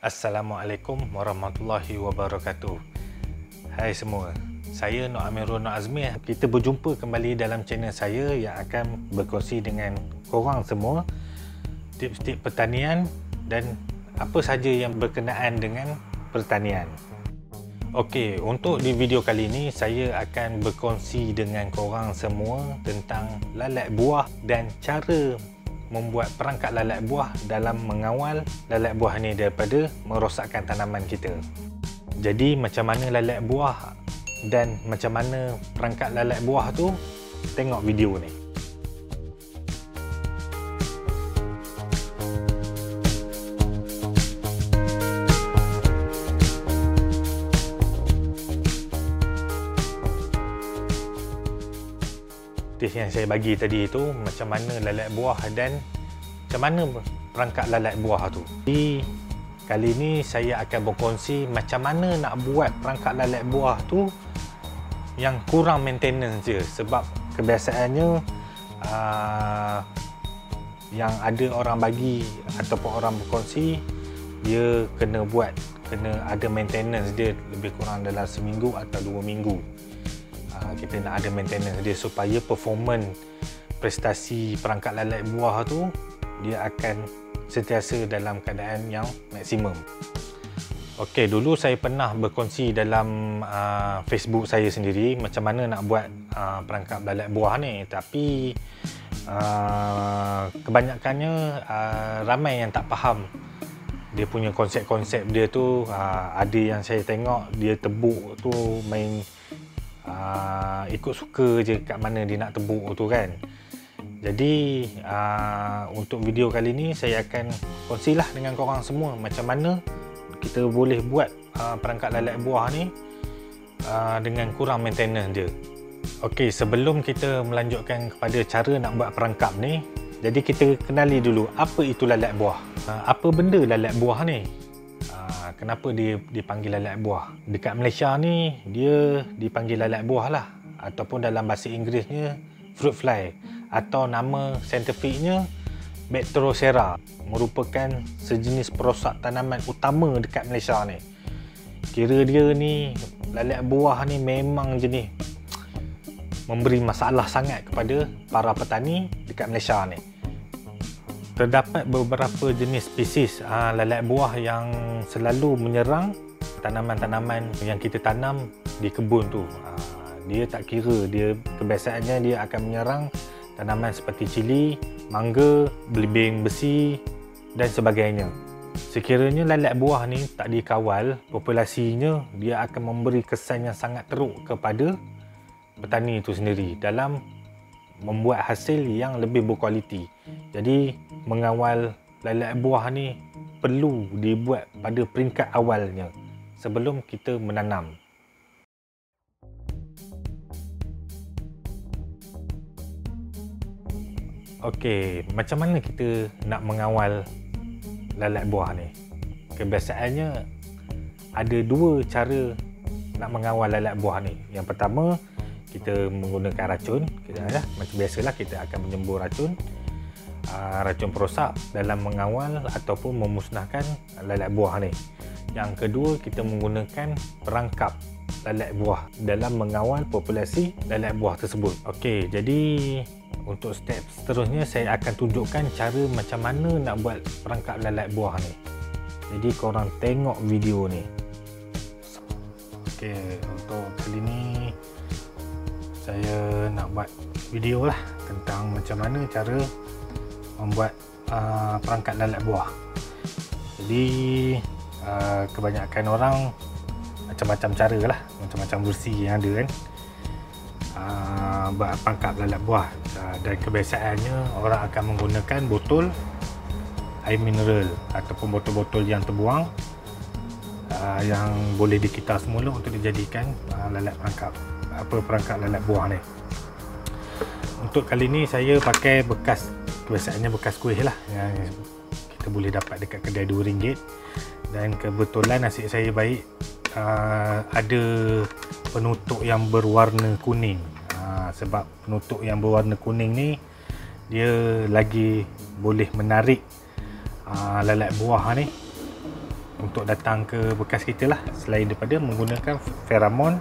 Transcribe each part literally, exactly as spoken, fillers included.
Assalamualaikum warahmatullahi wabarakatuh. Hai semua, saya Nur Amirul Nur Azmi. Kita berjumpa kembali dalam channel saya yang akan berkongsi dengan korang semua tips-tips pertanian dan apa saja yang berkenaan dengan pertanian. Okey, untuk di video kali ini saya akan berkongsi dengan korang semua tentang lalat buah dan cara membuat perangkap lalat buah dalam mengawal lalat buah ni daripada merosakkan tanaman kita. Jadi macam mana lalat buah dan macam mana perangkap lalat buah tu, tengok video ni. Tips yang saya bagi tadi itu macam mana lalat buah dan macam mana perangkap lalat buah tu. Jadi kali ni saya akan berkongsi macam mana nak buat perangkap lalat buah tu yang kurang maintenance je, sebab kebiasaannya uh, yang ada orang bagi ataupun orang berkongsi dia kena buat, kena ada maintenance dia lebih kurang dalam seminggu atau dua minggu. Kita nak ada maintenance dia supaya performance prestasi perangkap lalat buah tu dia akan sentiasa dalam keadaan yang maksimum. Okey, dulu saya pernah berkongsi dalam uh, Facebook saya sendiri macam mana nak buat uh, perangkap lalat buah ni, tapi uh, kebanyakannya uh, ramai yang tak faham dia punya konsep-konsep dia tu. Uh, ada yang saya tengok dia tebuk tu main Uh, ikut suka je kat mana dia nak tebuk tu kan. Jadi uh, untuk video kali ni saya akan kongsilah dengan korang semua macam mana kita boleh buat uh, perangkap lalat buah ni uh, dengan kurang maintenance dia. Okey, sebelum kita melanjutkan kepada cara nak buat perangkap ni, jadi kita kenali dulu apa itu lalat buah. Uh, apa benda lalat buah ni? Kenapa dia dipanggil lalat buah? Dekat Malaysia ni dia dipanggil lalat buah lah, ataupun dalam bahasa Inggerisnya fruit fly, atau nama saintifiknya Bacterocera, merupakan sejenis perosak tanaman utama dekat Malaysia ni. Kira dia ni lalat buah ni memang jenis memberi masalah sangat kepada para petani dekat Malaysia ni. Terdapat beberapa jenis spesies aa, lalat buah yang selalu menyerang tanaman-tanaman yang kita tanam di kebun tu. Aa, dia tak kira, dia kebiasaannya dia akan menyerang tanaman seperti cili, mangga, belimbing besi dan sebagainya. Sekiranya lalat buah ni tak dikawal populasinya, dia akan memberi kesan yang sangat teruk kepada petani itu sendiri dalam membuat hasil yang lebih berkualiti. Jadi mengawal lalat buah ni perlu dibuat pada peringkat awalnya sebelum kita menanam. Okey, macam mana kita nak mengawal lalat buah ni? Kebiasaannya ada dua cara nak mengawal lalat buah ni. Yang pertama, kita menggunakan racun. Kita, ya, macam biasalah kita akan menyembur racun uh, racun perosak dalam mengawal ataupun memusnahkan lalat buah ni. Yang kedua, kita menggunakan perangkap lalat buah dalam mengawal populasi lalat buah tersebut. Okey, jadi untuk step seterusnya saya akan tunjukkan cara macam mana nak buat perangkap lalat buah ni. Jadi korang tengok video ni. Okey, untuk kali ni saya nak buat video lah tentang macam mana cara membuat uh, perangkap lalat buah. Jadi uh, kebanyakan orang macam-macam cara lah, macam-macam versi yang ada kan uh, buat perangkap lalat buah. Uh, dan kebiasaannya orang akan menggunakan botol air mineral ataupun botol-botol yang terbuang uh, yang boleh dikita semula untuk dijadikan uh, lalat perangkap apa perangkap lalat buah ni. Untuk kali ni saya pakai bekas, kebiasaannya bekas kuih lah yang kita boleh dapat dekat kedai dua ringgit, dan kebetulan nasib saya baik uh, ada penutup yang berwarna kuning. Uh, sebab penutup yang berwarna kuning ni dia lagi boleh menarik uh, lalat buah ni untuk datang ke bekas kita lah, selain daripada menggunakan feromon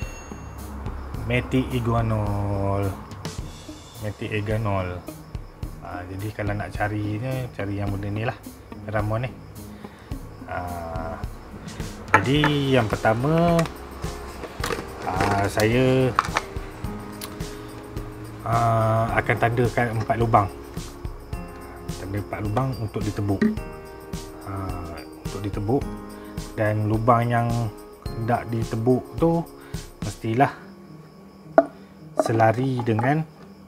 methyliguanol. Methyliguanol. Ha, jadi kalau nak cari ni, cari yang benda ni lah, feromon ni. Ha, jadi yang pertama, ha, saya ha, akan tandakan empat lubang. Tanda empat lubang untuk ditebuk. Ha, untuk ditebuk, dan lubang yang hendak ditebuk tu mestilah selari dengan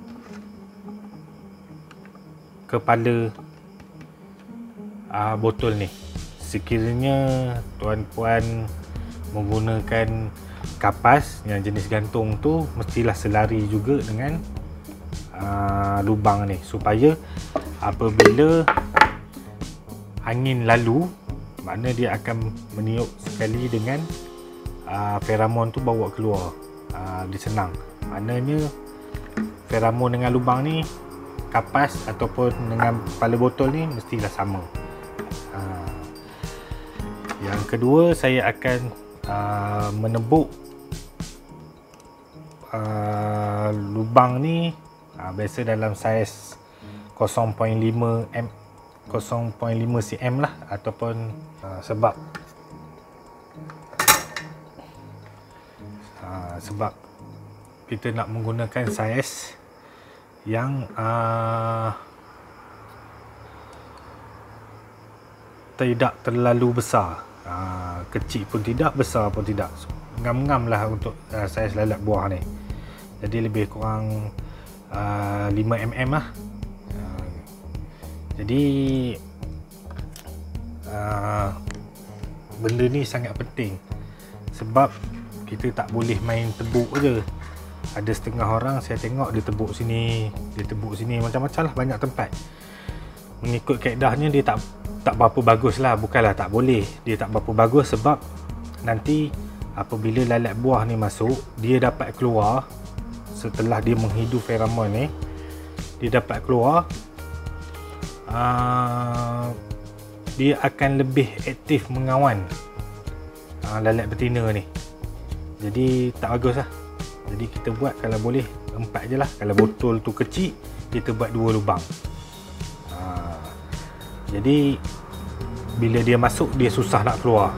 kepala uh, botol ni. Sekiranya tuan-puan menggunakan kapas yang jenis gantung tu, mestilah selari juga dengan uh, lubang ni, supaya apabila angin lalu, makna dia akan meniup sekali dengan uh, feromon tu bawa keluar. Uh, dia senang. Maknanya feromon dengan lubang ni, kapas ataupun dengan kepala botol ni mestilah sama. Uh, yang kedua, saya akan uh, menebuk uh, lubang ni uh, biasa dalam saiz kosong perpuluhan lima milimeter, kosong perpuluhan lima sentimeter lah, ataupun uh, sebab uh, sebab kita nak menggunakan saiz yang uh, tidak terlalu besar, uh, kecil pun tidak, besar pun tidak, ngam-ngam lah untuk uh, saiz lalat buah ni. Jadi lebih kurang uh, lima milimeter lah. uh, jadi uh, benda ni sangat penting, sebab kita tak boleh main tebuk je. Ada setengah orang saya tengok dia tebuk sini, dia tebuk sini, macam-macam lah, banyak tempat. Mengikut kaedahnya dia tak tak berapa bagus lah. Bukanlah tak boleh, dia tak berapa bagus, sebab nanti apabila lalat buah ni masuk, dia dapat keluar setelah dia menghidu feromon ni, dia dapat keluar, uh, dia akan lebih aktif mengawan uh, lalat betina ni. Jadi tak bagus lah. Jadi kita buat kalau boleh empat je lah. Kalau botol tu kecil, kita buat dua lubang. Ha, jadi bila dia masuk, dia susah nak keluar.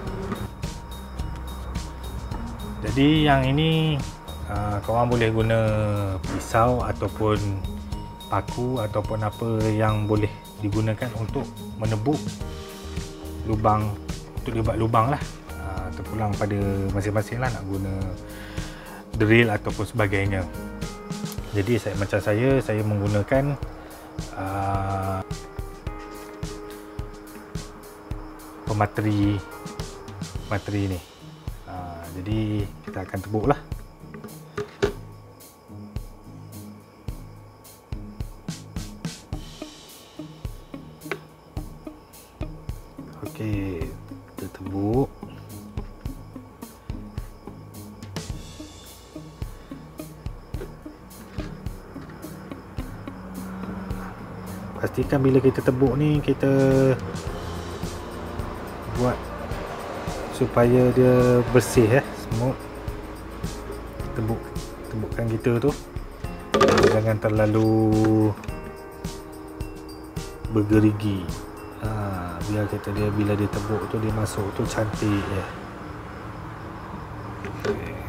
Jadi yang ini uh, korang boleh guna pisau ataupun paku ataupun apa yang boleh digunakan untuk menebuk lubang, untuk dibuat lubang lah. Uh, terpulang pada masing-masing lah nak guna drill ataupun sebagainya. Jadi saya, macam saya saya menggunakan uh, pemateri materi ni. Uh, jadi kita akan tebuk lah. Okey, kita tebuk. Pastikan bila kita tebuk ni, kita buat supaya dia bersih eh, semua tebuk tebukan kita tu. Jangan terlalu bergerigi. Ha, biar kita dia bila dia tebuk tu, dia masuk tu cantik ya. Okay.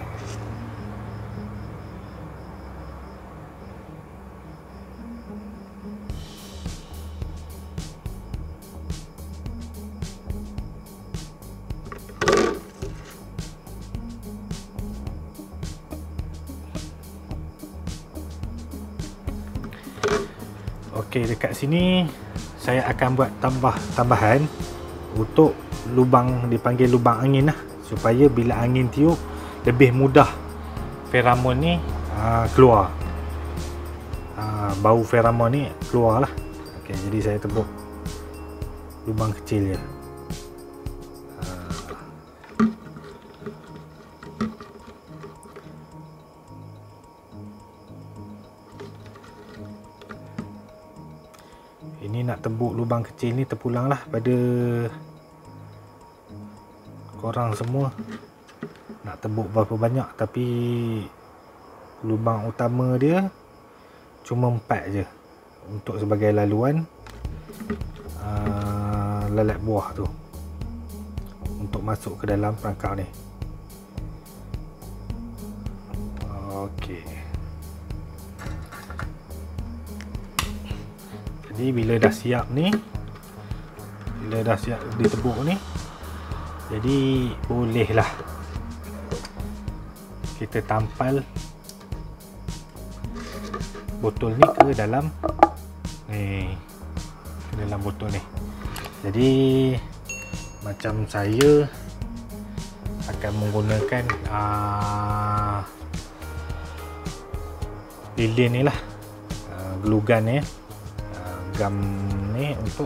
Okey, dekat sini saya akan buat tambah tambahan untuk lubang, dipanggil lubang angin lah, supaya bila angin tiup lebih mudah feromon ni aa, keluar, aa, bau feromon ni keluar lah. Okey, jadi saya tebuk lubang kecil je. Ini nak tebuk lubang kecil ni terpulang lah pada korang semua nak tebuk berapa banyak, tapi lubang utama dia cuma empat je untuk sebagai laluan uh, lalat buah tu untuk masuk ke dalam perangkap ni. Okey. Jadi bila dah siap ni, bila dah siap ditebuk ni, jadi bolehlah kita tampal botol ni ke dalam ni, ke dalam botol ni. Jadi macam saya akan menggunakan uh, lilin ni lah, uh, glue gun ni, uh, gam ni untuk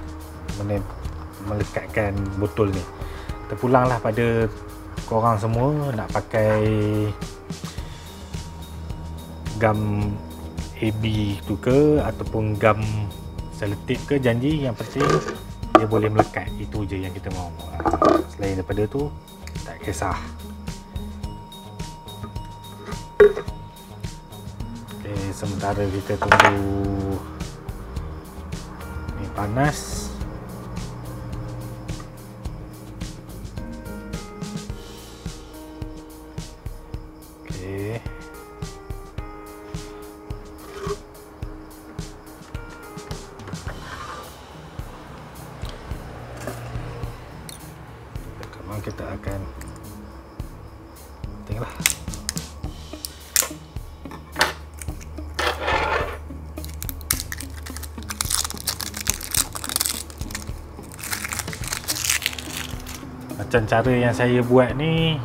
melekatkan botol ni. Terpulanglah pada korang semua nak pakai gam A B tu ke ataupun gam selotip ke, janji yang penting dia boleh melekat. Itu je yang kita mahu. Selain daripada tu tak kisah. Ok, sementara kita tunggu ni panas. Kita akan tengoklah. Macam cara yang saya buat ni,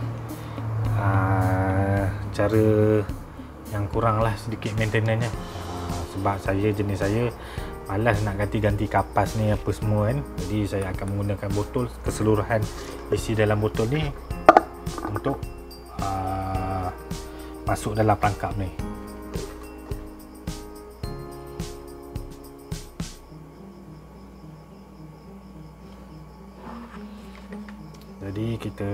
aa, cara yang kurang lah sedikit maintenance nya, aa, sebab saya jenis saya malas nak ganti-ganti kapas ni apa semua kan. Jadi saya akan menggunakan botol keseluruhan isi dalam botol ni untuk uh, masuk dalam perangkap ni. Jadi kita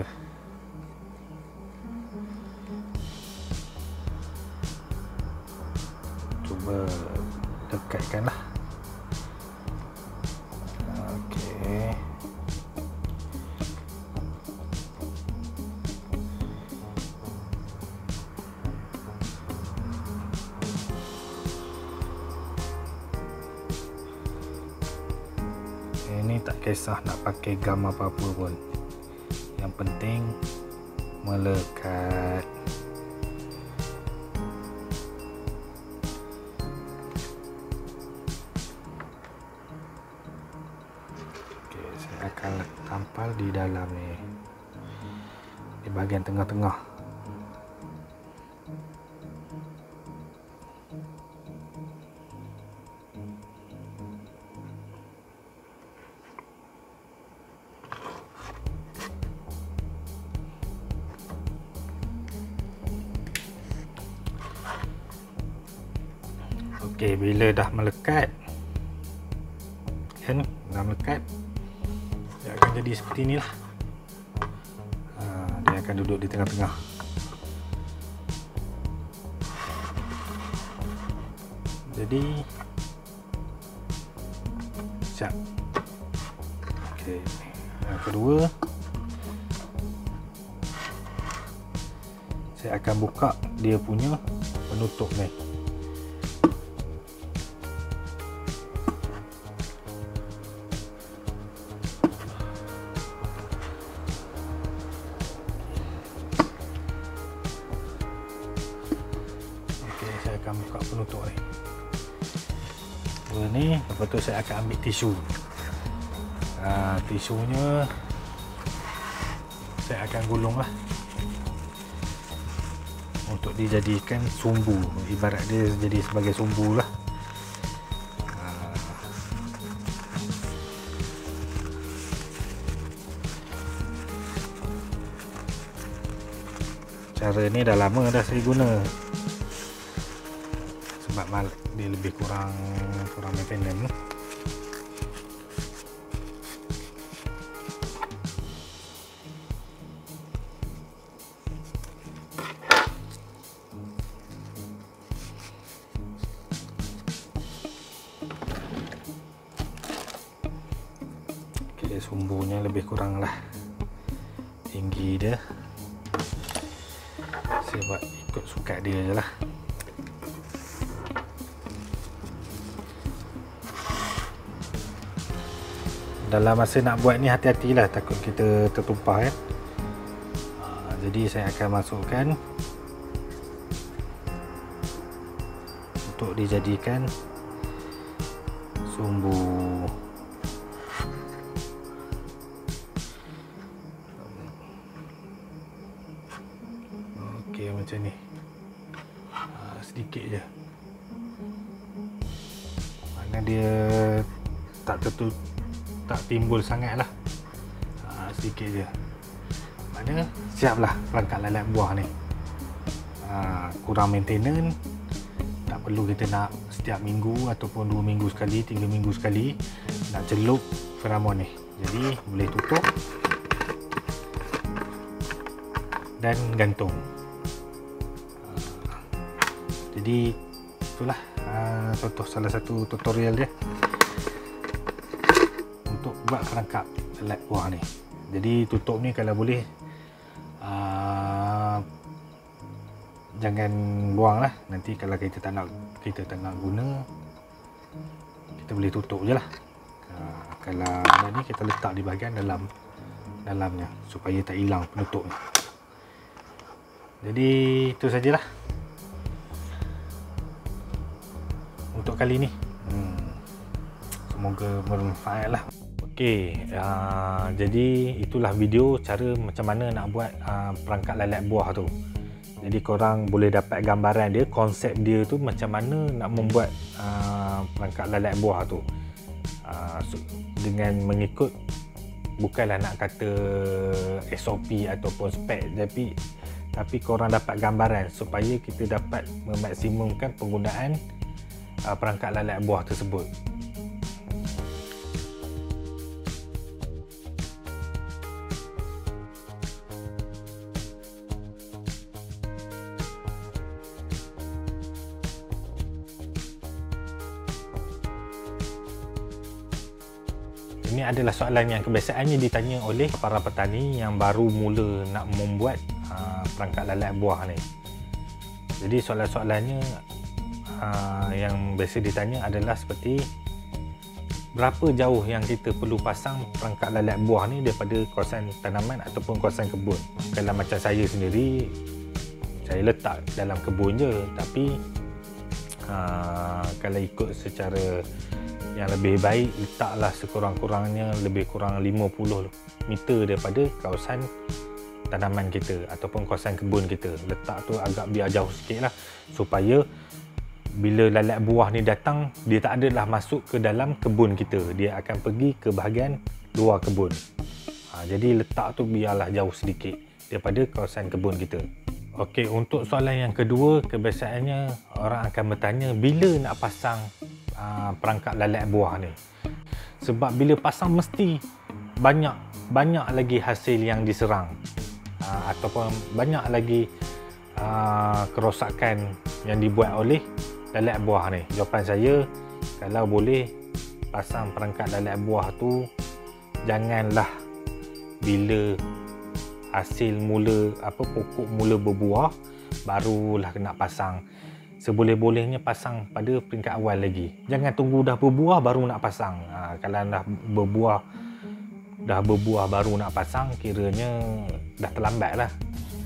cuba dekatkan lah. Okey. Ini tak kisah nak pakai gam apa-apa pun, yang penting melekat. Okey, saya akan tampal di dalam ni, di bahagian tengah-tengah. Okey, bila dah melekat kan, dah melekat, dia akan jadi seperti inilah. Ha, dia akan duduk di tengah-tengah. Jadi siap. Okey, yang kedua saya akan buka dia punya penutup ni. Saya akan buka penutup ni. Dua ni, lepas tu saya akan ambil tisu. Ha, tisunya saya akan gulung lah untuk dijadikan sumbu. Ibarat dia jadi sebagai sumbu lah. Ha. Cara ni dah lama dah saya guna, sebab mal dia lebih kurang kurang maintenance. sumbunya lebih kurang lah tinggi dia. Saya buat ikut sukat dia je lah. Dalam masa nak buat ni hati-hatilah, takut kita tertumpah kan. Ha, jadi saya akan masukkan untuk dijadikan sumbu. Okey, macam ni. Ha, sedikit je. Mana dia tak tertutup, tak timbul sangat lah. Ha, sedikit je. Mana siap lah perangkat lalat buah ni. Ha, kurang maintenance, tak perlu kita nak setiap minggu ataupun dua minggu sekali, tiga minggu sekali nak celup feramon ni. Jadi boleh tutup dan gantung. Ha, jadi itulah ha, contoh salah satu tutorial dia buat perangkap lalat buah ni. Jadi tutup ni kalau boleh uh, jangan buang lah. Nanti kalau kita tak nak kita tak nak guna, kita boleh tutup je lah. Uh, kalau ni kita letak di bahagian dalam dalamnya supaya tak hilang penutupnya. Jadi itu sajalah untuk kali ni. Hmm, semoga bermanfaat lah. Okey, uh, jadi itulah video cara macam mana nak buat uh, perangkat lalat buah tu. Jadi korang boleh dapat gambaran dia, konsep dia tu macam mana nak membuat uh, perangkat lalat buah tu. Uh, so, dengan mengikut, bukanlah nak kata S O P ataupun spek, tapi tapi korang dapat gambaran supaya kita dapat memaksimumkan penggunaan uh, perangkat lalat buah tersebut. Ini adalah soalan yang kebiasaannya ditanya oleh para petani yang baru mula nak membuat uh, perangkat lalat buah ni. Jadi soalan-soalannya uh, yang biasa ditanya adalah seperti berapa jauh yang kita perlu pasang perangkat lalat buah ni daripada kawasan tanaman ataupun kawasan kebun. Kalau macam saya sendiri, saya letak dalam kebun je, tapi uh, kalau ikut secara yang lebih baik, letaklah sekurang-kurangnya lebih kurang lima puluh meter daripada kawasan tanaman kita ataupun kawasan kebun kita. Letak tu agak biar jauh sikit lah, supaya bila lalat buah ni datang, dia tak adalah masuk ke dalam kebun kita, dia akan pergi ke bahagian luar kebun. Ha, jadi letak tu biarlah jauh sedikit daripada kawasan kebun kita. Okey, untuk soalan yang kedua, kebiasaannya orang akan bertanya bila nak pasang Uh, perangkat lalat buah ni. Sebab bila pasang mesti banyak banyak lagi hasil yang diserang, uh, ataupun banyak lagi uh, kerosakan yang dibuat oleh lalat buah ni. Jawapan saya, kalau boleh pasang perangkat lalat buah tu janganlah bila hasil mula apa pokok mula berbuah barulah nak pasang. Seboleh-bolehnya pasang pada peringkat awal lagi. Jangan tunggu dah berbuah baru nak pasang. Ha, kalau dah berbuah dah berbuah baru nak pasang, kiranya dah terlambat lah.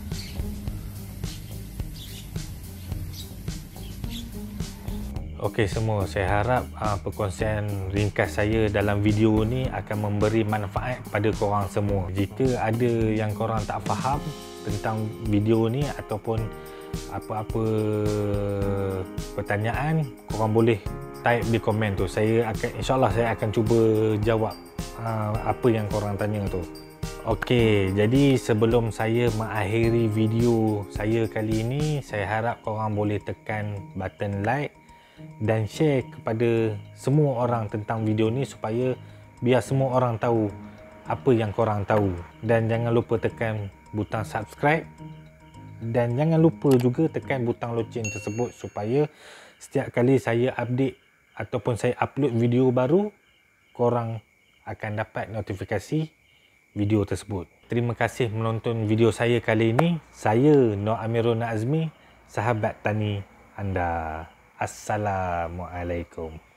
Okey semua, saya harap uh, perkongsian ringkas saya dalam video ni akan memberi manfaat kepada korang semua. Jika ada yang korang tak faham tentang video ni ataupun apa-apa pertanyaan, korang boleh type di komen tu. Saya akan, insyaAllah saya akan cuba jawab uh, apa yang korang tanya tu. Okey, jadi sebelum saya mengakhiri video saya kali ini, saya harap korang boleh tekan button like dan share kepada semua orang tentang video ni, supaya biar semua orang tahu apa yang korang tahu. Dan jangan lupa tekan butang subscribe, dan jangan lupa juga tekan butang loceng tersebut, supaya setiap kali saya update ataupun saya upload video baru, korang akan dapat notifikasi video tersebut. Terima kasih menonton video saya kali ini. Saya Nur Amirul Nazmi, sahabat tani anda. Assalamualaikum.